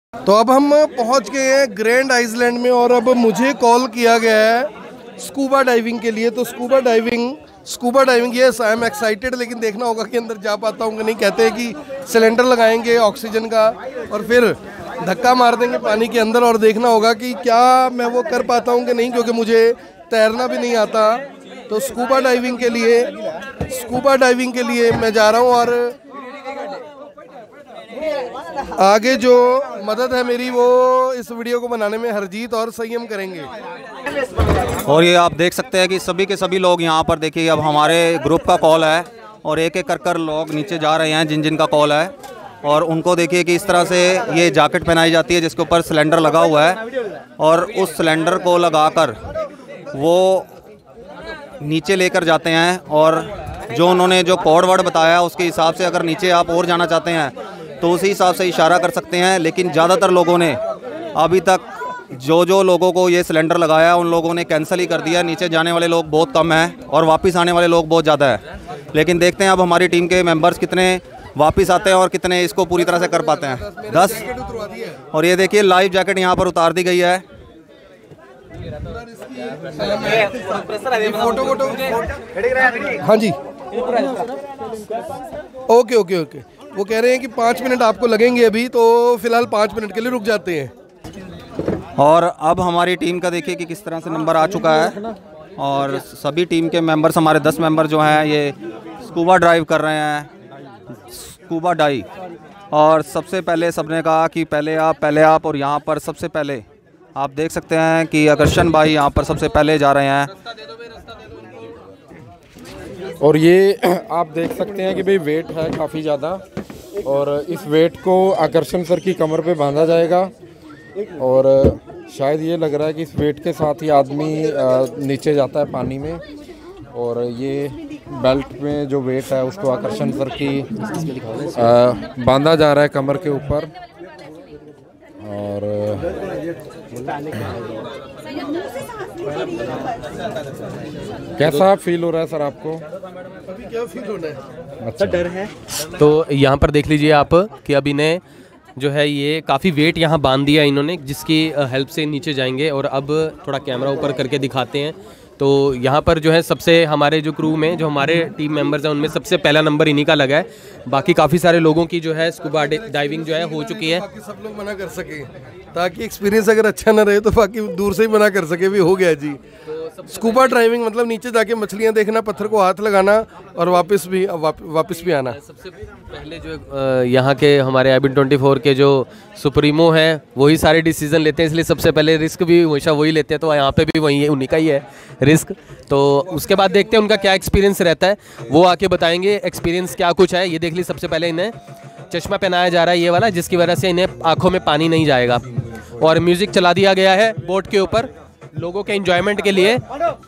तो अब हम पहुंच गए हैं ग्रैंड आइसलैंड में और अब मुझे कॉल किया गया है स्कूबा डाइविंग के लिए। तो scuba diving yes I am excited, लेकिन देखना होगा कि अंदर जा पाता हूँ कि नहीं। कहते हैं कि सिलेंडर लगाएंगे ऑक्सीजन का और फिर धक्का मार देंगे पानी के अंदर और देखना होगा कि क्या मैं वो कर पाता हूँ कि नहीं, क्योंकि मुझे तैरना भी नहीं आता। तो स्कूबा डाइविंग के लिए मैं जा रहा हूँ और आगे जो मदद है मेरी वो इस वीडियो को बनाने में हरजीत और संयम करेंगे। और ये आप देख सकते हैं कि सभी के सभी लोग यहाँ पर देखिए, अब हमारे ग्रुप का कॉल है और एक एक कर लोग नीचे जा रहे हैं जिन का कॉल है। और उनको देखिए कि इस तरह से ये जैकेट पहनाई जाती है जिसके ऊपर सिलेंडर लगा हुआ है और उस सिलेंडर को लगाकर वो नीचे लेकर जाते हैं। और जो उन्होंने जो कोड वर्ड बताया उसके हिसाब से अगर नीचे आप और जाना चाहते हैं तो उसी हिसाब से इशारा कर सकते हैं। लेकिन ज़्यादातर लोगों ने अभी तक जो लोगों को ये सिलेंडर लगाया उन लोगों ने कैंसिल ही कर दिया। नीचे जाने वाले लोग बहुत कम हैं और वापस आने वाले लोग बहुत ज़्यादा हैं। लेकिन देखते हैं अब हमारी टीम के मेंबर्स कितने वापस आते हैं और कितने इसको पूरी तरह से कर पाते हैं। 10। और ये देखिए लाइव जैकेट यहाँ पर उतार दी गई है। हाँ जी, ओके। वो कह रहे हैं कि 5 मिनट आपको लगेंगे अभी, तो फिलहाल 5 मिनट के लिए रुक जाते हैं। और अब हमारी टीम का देखिए कि किस तरह से नंबर आ चुका है और सभी टीम के मेंबर्स हमारे 10 मेंबर जो हैं ये स्कूबा ड्राइव कर रहे हैं, स्कूबा डाइव। और सबसे पहले सबने कहा कि पहले आप और यहाँ पर सबसे पहले आप देख सकते हैं कि आकर्षण भाई यहाँ पर सबसे पहले जा रहे हैं। और ये आप देख सकते हैं कि भाई वेट है काफ़ी ज़्यादा और इस वेट को आकर्षण सर की कमर पे बांधा जाएगा और शायद ये लग रहा है कि इस वेट के साथ ही आदमी नीचे जाता है पानी में। और ये बेल्ट में जो वेट है उसको आकर्षण सर की बांधा जा रहा है कमर के ऊपर। और कैसा फील हो रहा है सर आपको? अभी क्या फील हो रहा है? अच्छा डर है। तो यहाँ पर देख लीजिए आप कि अब इन्हें जो है ये काफ़ी वेट यहाँ बांध दिया इन्होंने, जिसकी हेल्प से नीचे जाएंगे। और अब थोड़ा कैमरा ऊपर करके दिखाते हैं। तो यहाँ पर जो है सबसे हमारे जो क्रू में जो हमारे टीम मेंबर्स हैं उनमें सबसे पहला नंबर इन्हीं का लगा है। बाकी काफ़ी सारे लोगों की जो है स्कूबा डाइविंग जो है हो चुकी है। बाकी सब लोग मना कर सके ताकि एक्सपीरियंस अगर अच्छा ना रहे तो बाकी दूर से ही मना कर सके भी हो गया जी। स्कूबा ड्राइविंग मतलब नीचे जाके मछलियाँ देखना, पत्थर को हाथ लगाना और वापस भी आना। सबसे पहले जो यहाँ के हमारे IB24 के जो सुप्रीमो हैं वही सारे डिसीजन लेते हैं, इसलिए सबसे पहले रिस्क भी हमेशा वही लेते हैं। तो यहाँ पे भी वही उन्हीं का ही है रिस्क। तो उसके बाद देखते हैं उनका क्या एक्सपीरियंस रहता है, वो आके बताएंगे एक्सपीरियंस क्या कुछ है। ये देख ली सबसे पहले इन्हें चश्मा पहनाया जा रहा है ये वाला, जिसकी वजह से इन्हें आँखों में पानी नहीं जाएगा। और म्यूज़िक चला दिया गया है बोट के ऊपर लोगों के एंजॉयमेंट के लिए।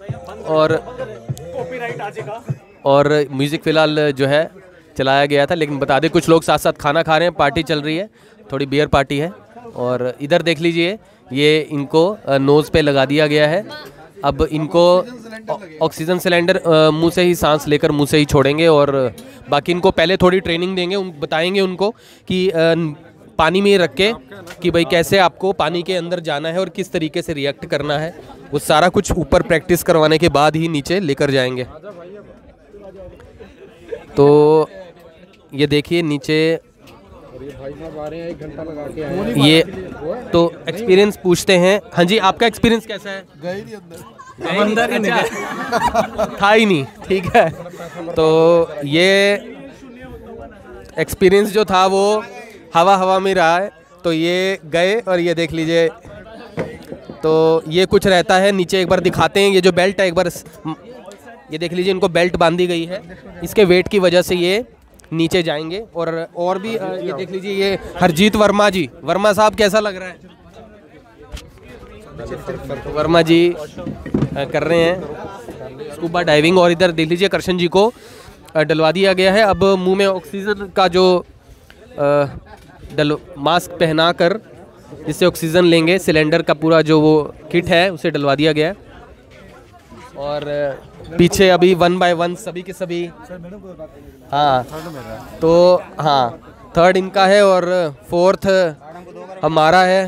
और म्यूज़िक फ़िलहाल जो है चलाया गया था, लेकिन बता दें कुछ लोग साथ साथ खाना खा रहे हैं, पार्टी चल रही है, थोड़ी बियर पार्टी है। और इधर देख लीजिए ये इनको नोज़ पे लगा दिया गया है। अब इनको ऑक्सीजन सिलेंडर मुंह से ही सांस लेकर मुंह से ही छोड़ेंगे। और बाकी इनको पहले थोड़ी ट्रेनिंग देंगे, बताएंगे उनको कि पानी में रख के कि भाई कैसे आपको पानी के अंदर जाना है और किस तरीके से रिएक्ट करना है। वो सारा कुछ ऊपर प्रैक्टिस करवाने के बाद ही नीचे लेकर जाएंगे। तो ये देखिए नीचे ये तो एक्सपीरियंस पूछते हैं। हाँ जी, आपका एक्सपीरियंस कैसा है? अंदर ही था ही नहीं, ठीक है। तो ये एक्सपीरियंस जो था वो हवा में रहा है। तो ये गए और ये देख लीजिए, तो ये कुछ रहता है नीचे। एक बार दिखाते हैं ये जो बेल्ट है, एक बार ये देख लीजिए इनको बेल्ट बांधी गई है, इसके वेट की वजह से ये नीचे जाएंगे। और भी ये देख लीजिए ये हरजीत वर्मा साहब कैसा लग रहा है? वर्मा जी कर रहे हैं स्कूबा डाइविंग। और इधर देख लीजिए कृष्ण जी को डलवा दिया गया है। अब मुंह में ऑक्सीजन का जो मास्क पहना कर जिससे ऑक्सीजन लेंगे, सिलेंडर का पूरा जो वो किट है उसे डलवा दिया गया है। और पीछे अभी 1 बाय 1 सभी के सभी, हाँ तो हाँ 3rd इनका है और 4th हमारा है।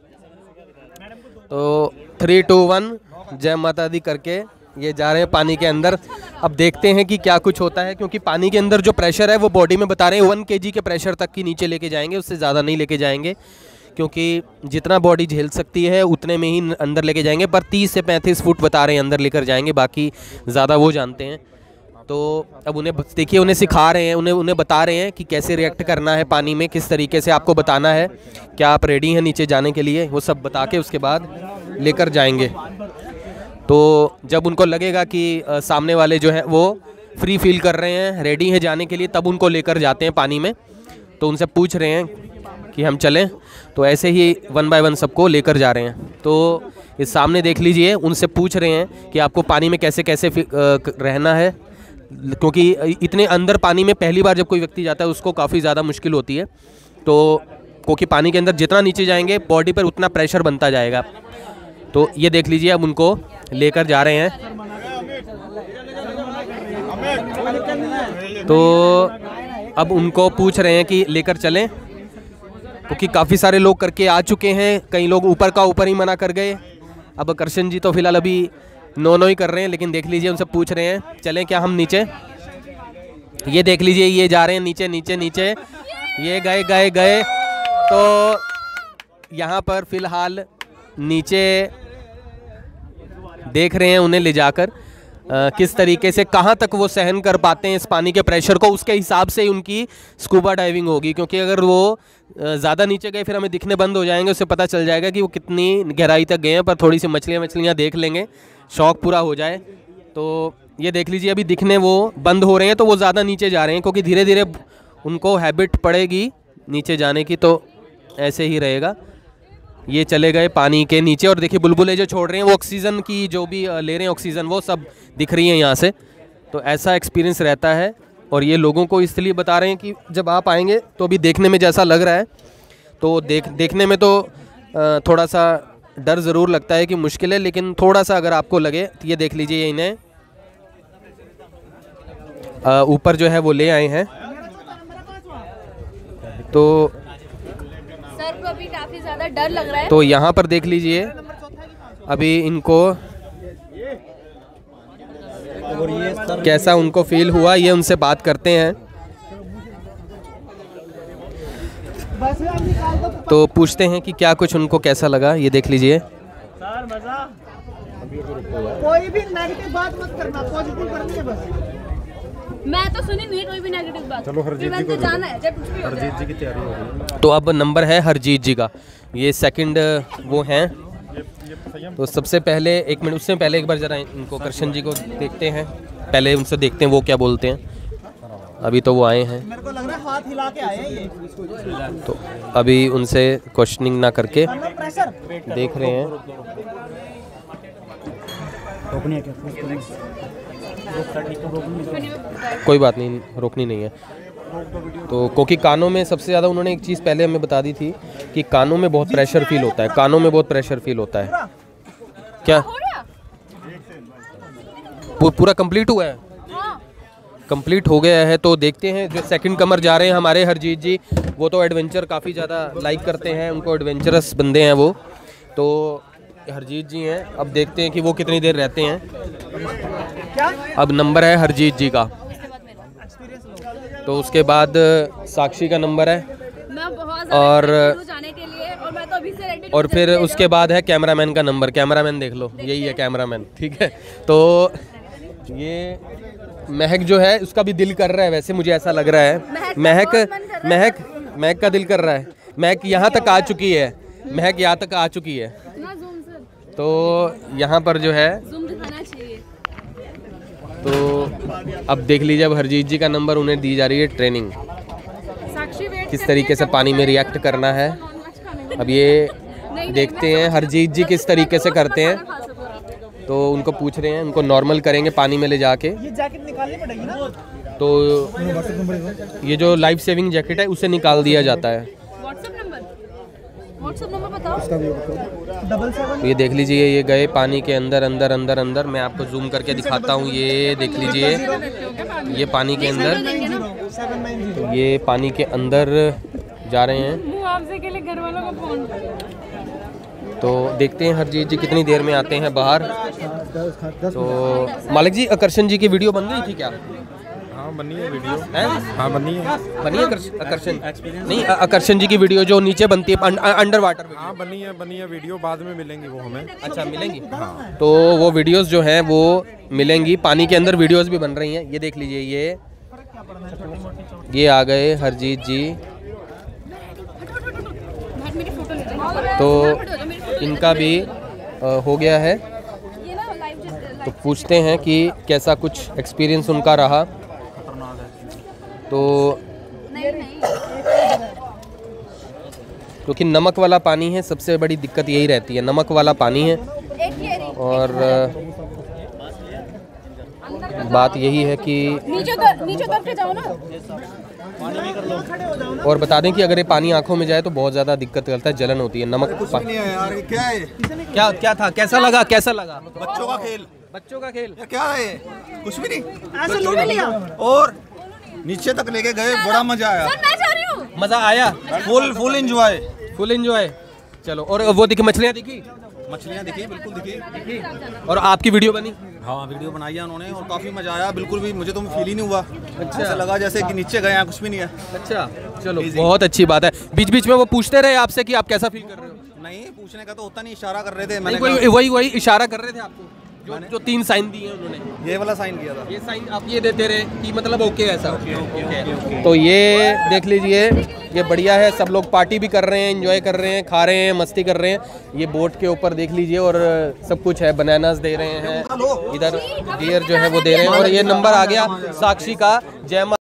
तो 3 2 1 जय माता दी करके ये जा रहे हैं पानी के अंदर। अब देखते हैं कि क्या कुछ होता है, क्योंकि पानी के अंदर जो प्रेशर है वो बॉडी में बता रहे हैं 1 kg के प्रेशर तक की नीचे लेके जाएंगे, उससे ज़्यादा नहीं लेके जाएंगे, क्योंकि जितना बॉडी झेल सकती है उतने में ही अंदर लेके जाएंगे। पर 30 से 35 फुट बता रहे हैं अंदर लेकर जाएंगे, बाकी ज़्यादा वो जानते हैं। तो अब उन्हें देखिए, उन्हें सिखा रहे हैं, उन्हें बता रहे हैं कि कैसे रिएक्ट करना है पानी में, किस तरीके से आपको बताना है, क्या आप रेडी हैं नीचे जाने के लिए, वो सब बता के उसके बाद लेकर जाएंगे। तो जब उनको लगेगा कि सामने वाले जो है वो फ्री फील कर रहे हैं, रेडी हैं जाने के लिए, तब उनको लेकर जाते हैं पानी में। तो उनसे पूछ रहे हैं कि हम चलें, तो ऐसे ही 1 बाय 1 सबको लेकर जा रहे हैं। तो ये सामने देख लीजिए, उनसे पूछ रहे हैं कि आपको पानी में कैसे कैसे रहना है, क्योंकि इतने अंदर पानी में पहली बार जब कोई व्यक्ति जाता है उसको काफ़ी ज़्यादा मुश्किल होती है। तो क्योंकि पानी के अंदर जितना नीचे जाएंगे बॉडी पर उतना प्रेशर बनता जाएगा। तो ये देख लीजिए, अब उनको लेकर जा रहे हैं। तो अब उनको पूछ रहे हैं कि लेकर चलें, क्योंकि काफ़ी सारे लोग करके आ चुके हैं, कई लोग ऊपर का ऊपर ही मना कर गए। अब कृष्ण जी तो फिलहाल अभी नो ही कर रहे हैं, लेकिन देख लीजिए उनसे पूछ रहे हैं चलें क्या हम नीचे। ये देख लीजिए, ये जा रहे हैं नीचे नीचे नीचे, ये गए। तो यहाँ पर फिलहाल नीचे देख रहे हैं उन्हें ले जाकर किस तरीके से, कहाँ तक वो सहन कर पाते हैं इस पानी के प्रेशर को, उसके हिसाब से ही उनकी स्कूबा डाइविंग होगी। क्योंकि अगर वो ज़्यादा नीचे गए फिर हमें दिखने बंद हो जाएंगे, उससे पता चल जाएगा कि वो कितनी गहराई तक गए हैं। पर थोड़ी सी मछलियाँ देख लेंगे, शौक पूरा हो जाए। तो ये देख लीजिए, अभी दिखने वो बंद हो रहे हैं, तो वो ज़्यादा नीचे जा रहे हैं, क्योंकि धीरे धीरे उनको हैबिट पड़ेगी नीचे जाने की, तो ऐसे ही रहेगा। ये चले गए पानी के नीचे, और देखिए बुलबुले जो छोड़ रहे हैं वो ऑक्सीजन की जो भी ले रहे हैं ऑक्सीजन, वो सब दिख रही है यहाँ से। तो ऐसा एक्सपीरियंस रहता है, और ये लोगों को इसलिए बता रहे हैं कि जब आप आएंगे तो अभी देखने में जैसा लग रहा है, तो देखने में तो थोड़ा सा डर ज़रूर लगता है कि मुश्किल है, लेकिन थोड़ा सा अगर आपको लगे तो ये देख लीजिए, इन्हें ऊपर जो है वो ले आए हैं। तो सर को अभी काफी ज्यादा डर लग रहा है। तो यहाँ पर देख लीजिए, अभी इनको कैसा उनको फील हुआ, ये उनसे बात करते हैं। तो पूछते हैं कि क्या कुछ उनको कैसा लगा, ये देख लीजिए। कोई भी नेगेटिव बात मत करना, पॉजिटिव करनी है बस। मैं तो सुनी नहीं कोई भी नेगेटिव बात। चलो हरजीत जी को जाना है, जब कुछ भी हो जाए। हरजीत जी की तैयारी हो रही है। तो अब नंबर है हरजीत जी का, ये सेकंड वो हैं। तो सबसे पहले 1 मिनट, उससे पहले एक बार ज़रा इनको कृष्ण जी को देखते हैं, पहले उनसे देखते हैं वो क्या बोलते हैं। अभी तो वो आए हैं, मेरे को लग रहा है हाथ हिला के आए हैं ये। तो अभी उनसे क्वेश्चनिंग ना करके प्रेशर देख रहे हैं। कोई बात नहीं, रोकनी नहीं है। तो क्योंकि कानों में सबसे ज़्यादा उन्होंने एक चीज़ पहले हमें बता दी थी कि कानों में बहुत प्रेशर फील होता है, कानों में बहुत प्रेशर फील होता है। क्या पूरा कंप्लीट हुआ है? कंप्लीट हो गया है। तो देखते हैं जो सेकंड कमर जा रहे हैं हमारे हरजीत जी, वो तो एडवेंचर काफ़ी ज़्यादा लाइक करते हैं, उनको एडवेंचरस बंदे हैं वो। तो हरजीत जी हैं, अब देखते हैं कि वो कितनी देर रहते हैं। अब नंबर है हरजीत जी का, तो उसके बाद साक्षी का नंबर है, मैं बहुत और जाने के लिए, और मैं तो अभी से रेडी। और फिर उसके बाद है कैमरामैन का नंबर। कैमरामैन देख लो, यही है कैमरामैन, ठीक है। तो ये महक जो है उसका भी दिल कर रहा है, वैसे मुझे ऐसा लग रहा है। महक का दिल कर रहा है। महक यहाँ तक आ चुकी है, महक यहाँ तक आ चुकी है। तो यहाँ पर जो है ज़ूम दिखाना चाहिए। तो अब देख लीजिए, अब हरजीत जी का नंबर उन्हें दी जा रही है ट्रेनिंग, किस तरीके से पानी में रिएक्ट करना है। अब ये देखते हैं हरजीत जी किस तरीके से करते हैं। तो उनको पूछ रहे हैं, उनको नॉर्मल करेंगे पानी में ले जाके। ये जैकेट निकालनी पड़ेगी ना। तो ये जो लाइफ सेविंग जैकेट है उसे निकाल दिया जाता है। व्हाट्सएप नंबर बताओ। 77। तो ये देख लीजिए, ये गए पानी के अंदर अंदर अंदर अंदर। मैं आपको जूम करके दिखाता हूँ, ये देख लीजिए, ये पानी के अंदर, तो ये पानी के अंदर जा रहे हैं। मुआवजे के लिए घर वालों का फोन। तो देखते हैं हरजीत जी कितनी देर में आते हैं बाहर। तो मालिक जी आकर्षण जी की वीडियो बन गई थी क्या? हाँ बनी है वीडियो। हाँ बनी है आकर्षण नहीं, आकर्षण जी की वीडियो जो नीचे बनती है अंडर वाटर। हाँ बनी है वीडियो, बाद में मिलेंगी वो हमें। अच्छा मिलेंगी। हाँ तो वो वीडियोस जो हैं वो मिलेंगी, पानी के अंदर वीडियोस भी बन रही हैं। ये देख लीजिए, ये आ गए हरजीत जी। तो इनका भी हो गया है, तो पूछते हैं कि कैसा कुछ एक्सपीरियंस उनका रहा। तो क्योंकि नमक वाला पानी है, सबसे बड़ी दिक्कत यही रहती है, नमक वाला पानी है। और बात यही है कि नीचे उतर के जाओ ना। और बता दें कि अगर ये पानी आंखों में जाए तो बहुत ज़्यादा दिक्कत करता है, जलन होती है। नमक यार क्या है? क्या था, कैसा लगा? बच्चों का खेल क्या है? कुछ भी नहीं, ऐसे लूट लिया। और नीचे तक लेके गए, बड़ा मजा आया। मैं जा रही हूँ। मज़ा आया, फुल एंजॉय। चलो। और वो दिखी मछलियाँ दिखी? मछलियाँ दिखी, बिल्कुल दिखी। और आपकी वीडियो बनी? हाँ वीडियो बनाई है उन्होंने और काफी मजा आया। बिल्कुल भी मुझे तो फील ही नहीं हुआ। अच्छा, ऐसा लगा जैसे कि नीचे गए हैं, कुछ भी नहीं है। अच्छा चलो, बहुत अच्छी बात है। बीच बीच में वो पूछते रहे आपसे कि आप कैसा फील कर रहे हो? नहीं पूछने का तो होता नहीं, इशारा कर रहे थे। मैंने वही इशारा कर रहे थे आपको, जो 3 साइन दिए हैं उन्होंने। ये वाला साइन किया था, ये साइन आप ये देते रहे कि मतलब ओके ऐसा। ओके। तो ये देख लीजिए, ये बढ़िया है, सब लोग पार्टी भी कर रहे हैं, एंजॉय कर रहे हैं, खा रहे हैं, मस्ती कर रहे हैं। ये बोट के ऊपर देख लीजिए, और सब कुछ है, बनानास दे रहे हैं, इधर बियर जो है वो दे रहे हैं। और ये नंबर आ गया साक्षी का। जय